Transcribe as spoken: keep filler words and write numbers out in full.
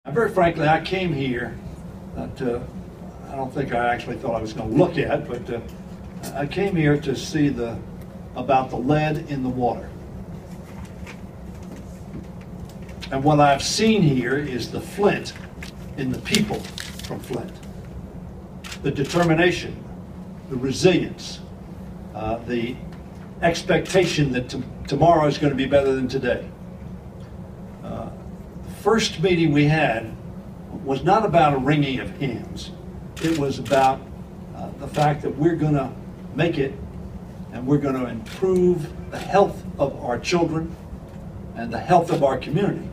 Very frankly, I came here that uh, I don't think I actually thought I was going to look at, but uh, I came here to see the about the lead in the water. And what I've seen here is the flint in the people from Flint. The determination, the resilience, uh, the expectation that t tomorrow is going to be better than today. Uh, the first meeting we had was not about a wringing of hands. It was about uh, the fact that we're going to make it and we're going to improve the health of our children and the health of our community.